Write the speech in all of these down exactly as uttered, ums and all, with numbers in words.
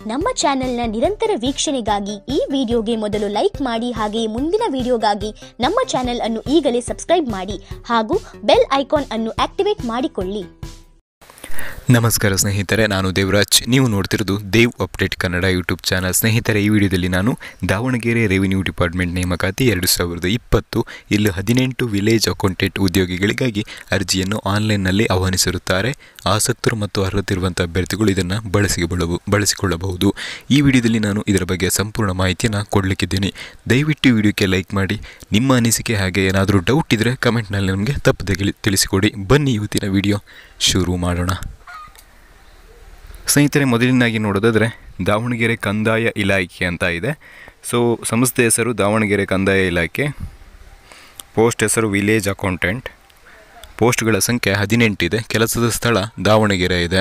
ನಮ್ಮ ಚಾನೆಲ್ನ ನಿರಂತರ ವೀಕ್ಷಣೆಗಾಗಿ ಈ ವಿಡಿಯೋಗೆ ಮೊದಲು ಲೈಕ್ ಮಾಡಿ, ಹಾಗೆಯೇ ಮುಂದಿನ ವಿಡಿಯೋಗಾಗಿ ನಮ್ಮ ಚಾನೆಲ್ ಅನ್ನು ಈಗಲೇ ಸಬ್ಸ್ಕ್ರೈಬ್ ಮಾಡಿ ಹಾಗೂ ಬೆಲ್ ಐಕಾನ್ ಅನ್ನು ಆಕ್ಟಿವೇಟ್ ಮಾಡಿಕೊಳ್ಳಿ. ನಮಸ್ಕಾರ ಸ್ನೇಹಿತರೆ, ನಾನು ದೇವರಾಜ್. ನೀವು ನೋಡ್ತಿರೋದು Dev update Kannada YouTube channel. ಸ್ನೇಹಿತರೆ, ಈ ವಿಡಿಯೋದಲ್ಲಿ ನಾನು ದಾವಣಗೆರೆ ರೆವಿನ್ಯೂ ಡಿಪಾರ್ಟ್ಮೆಂಟ್ ನೇಮಕಾತಿ ಎರಡು ಸಾವಿರದ ಇಪ್ಪತ್ತು ಇಲ್ಲಿ ಹದಿನೆಂಟು ವಿಲೇಜ್ ಅಕೌಂಟೆಂಟ್ ಉದ್ಯೋಗಿಗಳಿಗಾಗಿ ಅರ್ಜಿಯನ್ನು ಆನ್ಲೈನ್ನಲ್ಲಿ ಆಹ್ವಾನಿಸಿರುತ್ತಾರೆ. ಆಸಕ್ತರು ಮತ್ತು ಅರ್ಹತಿರುವಂಥ ಅಭ್ಯರ್ಥಿಗಳು ಇದನ್ನು ಬಳಸಿಕೊಳ್ಳಬಹುದು ಬಳಸಿಕೊಳ್ಳಬಹುದು ಈ ವಿಡಿಯೋದಲ್ಲಿ ನಾನು ಇದರ ಬಗ್ಗೆ ಸಂಪೂರ್ಣ ಮಾಹಿತಿಯನ್ನು ಕೊಡಲಿಕ್ಕಿದ್ದೀನಿ. ದಯವಿಟ್ಟು ವಿಡಿಯೋಕ್ಕೆ ಲೈಕ್ ಮಾಡಿ. ನಿಮ್ಮ ಅನಿಸಿಕೆ ಹಾಗೆ ಏನಾದರೂ ಡೌಟ್ ಇದ್ದರೆ ಕಮೆಂಟ್ನಲ್ಲಿ ನಮಗೆ ತಪ್ಪದೆ ತಿಳಿಸಿಕೊಡಿ. ಬನ್ನಿ ಇವತ್ತಿನ ವಿಡಿಯೋ ಶುರು ಮಾಡೋಣ. ಸ್ನೇಹಿತರೆ, ಮೊದಲಿನಾಗಿ ನೋಡೋದಾದರೆ ದಾವಣಗೆರೆ ಕಂದಾಯ ಇಲಾಖೆ ಅಂತ ಇದೆ. ಸೊ ಸಂಸ್ಥೆ ಹೆಸರು ದಾವಣಗೆರೆ ಕಂದಾಯ ಇಲಾಖೆ, ಪೋಸ್ಟ್ ಹೆಸರು ವಿಲೇಜ್ ಅಕೌಂಟೆಂಟ್, ಪೋಸ್ಟ್ಗಳ ಸಂಖ್ಯೆ ಹದಿನೆಂಟಿದೆ, ಕೆಲಸದ ಸ್ಥಳ ದಾವಣಗೆರೆ ಇದೆ.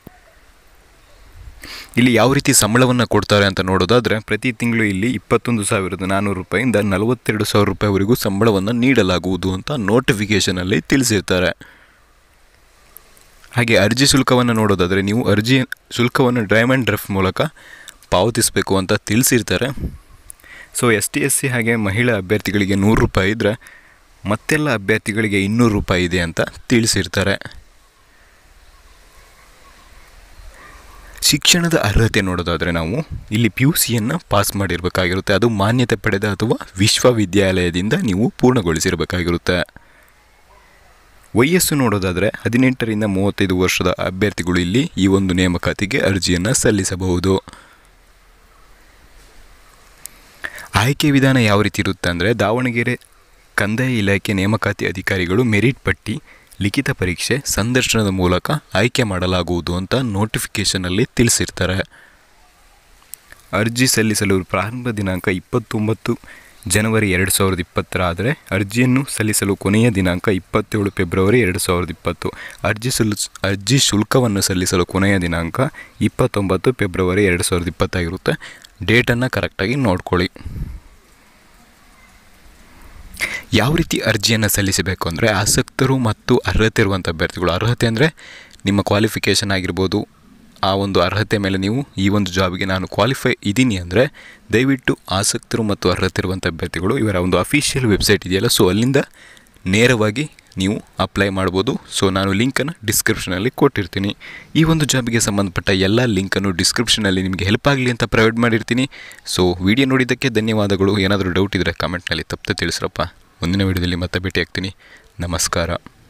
ಇಲ್ಲಿ ಯಾವ ರೀತಿ ಸಂಬಳವನ್ನು ಕೊಡ್ತಾರೆ ಅಂತ ನೋಡೋದಾದರೆ ಪ್ರತಿ ತಿಂಗಳು ಇಲ್ಲಿ ಇಪ್ಪತ್ತೊಂದು ಸಾವಿರದ ನಾನ್ನೂರು ರೂಪಾಯಿಂದ ನಲವತ್ತೆರಡು ಸಾವಿರ ರೂಪಾಯಿವರೆಗೂ ಸಂಬಳವನ್ನು ನೀಡಲಾಗುವುದು ಅಂತ ನೋಟಿಫಿಕೇಷನಲ್ಲಿ ತಿಳಿಸಿರ್ತಾರೆ. ಹಾಗೆ ಅರ್ಜಿ ಶುಲ್ಕವನ್ನು ನೋಡೋದಾದರೆ ನೀವು ಅರ್ಜಿ ಶುಲ್ಕವನ್ನು ಡೈಮಂಡ್ ಡ್ರಾಫ್ಟ್ ಮೂಲಕ ಪಾವತಿಸಬೇಕು ಅಂತ ತಿಳಿಸಿರ್ತಾರೆ. So S T S C ಹಾಗೆ ಮಹಿಳಾ ಅಭ್ಯರ್ಥಿಗಳಿಗೆ ನೂರು ರೂಪಾಯಿ ಇದ್ದರೆ ಮತ್ತೆಲ್ಲ ಅಭ್ಯರ್ಥಿಗಳಿಗೆ ಇನ್ನೂರು ರೂಪಾಯಿ ಇದೆ ಅಂತ ತಿಳಿಸಿರ್ತಾರೆ. ಶಿಕ್ಷಣದ ಅರ್ಹತೆ ನೋಡೋದಾದರೆ ನಾವು ಇಲ್ಲಿ ಪಿ ಯು ಸಿಯನ್ನು ಪಾಸ್ ಮಾಡಿರಬೇಕಾಗಿರುತ್ತೆ. ಅದು ಮಾನ್ಯತೆ ಪಡೆದ ಅಥವಾ ವಿಶ್ವವಿದ್ಯಾಲಯದಿಂದ ನೀವು ಪೂರ್ಣಗೊಳಿಸಿರಬೇಕಾಗಿರುತ್ತೆ. ವಯಸ್ಸು ನೋಡೋದಾದರೆ ಹದಿನೆಂಟರಿಂದ ಮೂವತ್ತೈದು ವರ್ಷದ ಅಭ್ಯರ್ಥಿಗಳು ಇಲ್ಲಿ ಈ ಒಂದು ನೇಮಕಾತಿಗೆ ಅರ್ಜಿಯನ್ನು ಸಲ್ಲಿಸಬಹುದು. ಆಯ್ಕೆ ವಿಧಾನ ಯಾವ ರೀತಿ ಇರುತ್ತೆ ಅಂದರೆ ದಾವಣಗೆರೆ ಕಂದಾಯ ಇಲಾಖೆ ನೇಮಕಾತಿ ಅಧಿಕಾರಿಗಳು ಮೆರಿಟ್ ಪಟ್ಟಿ, ಲಿಖಿತ ಪರೀಕ್ಷೆ, ಸಂದರ್ಶನದ ಮೂಲಕ ಆಯ್ಕೆ ಮಾಡಲಾಗುವುದು ಅಂತ ನೋಟಿಫಿಕೇಷನಲ್ಲಿ ತಿಳಿಸಿರ್ತಾರೆ. ಅರ್ಜಿ ಸಲ್ಲಿಸಲು ಪ್ರಾರಂಭ ದಿನಾಂಕ ಇಪ್ಪತ್ತೊಂಬತ್ತು ಜನವರಿ ಎರಡು ಸಾವಿರದ ಇಪ್ಪತ್ತರ ಆದರೆ ಅರ್ಜಿಯನ್ನು ಸಲ್ಲಿಸಲು ಕೊನೆಯ ದಿನಾಂಕ ಇಪ್ಪತ್ತೇಳು ಫೆಬ್ರವರಿ ಎರಡು ಸಾವಿರದ ಇಪ್ಪತ್ತು. ಅರ್ಜಿ ಸಲ್ಲ ಅರ್ಜಿ ಶುಲ್ಕವನ್ನು ಸಲ್ಲಿಸಲು ಕೊನೆಯ ದಿನಾಂಕ ಇಪ್ಪತ್ತೊಂಬತ್ತು ಫೆಬ್ರವರಿ ಎರಡು ಸಾವಿರದ ಇಪ್ಪತ್ತಾಗಿರುತ್ತೆ. ಡೇಟನ್ನು ಕರೆಕ್ಟಾಗಿ ನೋಡ್ಕೊಳ್ಳಿ. ಯಾವ ರೀತಿ ಅರ್ಜಿಯನ್ನು ಸಲ್ಲಿಸಬೇಕು ಅಂದರೆ ಆಸಕ್ತರು ಮತ್ತು ಅರ್ಹತೆ ಇರುವಂಥ ಅಭ್ಯರ್ಥಿಗಳು, ಅರ್ಹತೆ ಅಂದರೆ ನಿಮ್ಮ ಕ್ವಾಲಿಫಿಕೇಷನ್ ಆಗಿರ್ಬೋದು, ಆ ಒಂದು ಅರ್ಹತೆ ಮೇಲೆ ನೀವು ಈ ಒಂದು ಜಾಬ್ಗೆ ನಾನು ಕ್ವಾಲಿಫೈ ಇದ್ದೀನಿ ಅಂದರೆ ದಯವಿಟ್ಟು ಆಸಕ್ತರು ಮತ್ತು ಅರ್ಹತೆ ಇರುವಂಥ ಅಭ್ಯರ್ಥಿಗಳು ಇವರ ಒಂದು ಅಫಿಷಿಯಲ್ ವೆಬ್ಸೈಟ್ ಇದೆಯಲ್ಲ, ಸೊ ಅಲ್ಲಿಂದ ನೇರವಾಗಿ ನೀವು ಅಪ್ಲೈ ಮಾಡ್ಬೋದು. ಸೊ ನಾನು ಲಿಂಕನ್ನು ಡಿಸ್ಕ್ರಿಪ್ಷನಲ್ಲಿ ಕೊಟ್ಟಿರ್ತೀನಿ. ಈ ಒಂದು ಜಾಬ್ಗೆ ಸಂಬಂಧಪಟ್ಟ ಎಲ್ಲ ಲಿಂಕನ್ನು ಡಿಸ್ಕ್ರಿಪ್ಷನಲ್ಲಿ ನಿಮಗೆ ಹೆಲ್ಪ್ ಆಗಲಿ ಅಂತ ಪ್ರೊವೈಡ್ ಮಾಡಿರ್ತೀನಿ. ಸೊ ವಿಡಿಯೋ ನೋಡಿದ್ದಕ್ಕೆ ಧನ್ಯವಾದಗಳು. ಏನಾದರೂ ಡೌಟ್ ಇದ್ದರೆ ಕಮೆಂಟ್ನಲ್ಲಿ ತಪ್ಪದೆ ತಿಳಿಸ್ರಪ್ಪ. ಮುಂದಿನ ವಿಡಿಯೋದಲ್ಲಿ ಮತ್ತೆ ಭೇಟಿ ಆಗ್ತೀನಿ. ನಮಸ್ಕಾರ.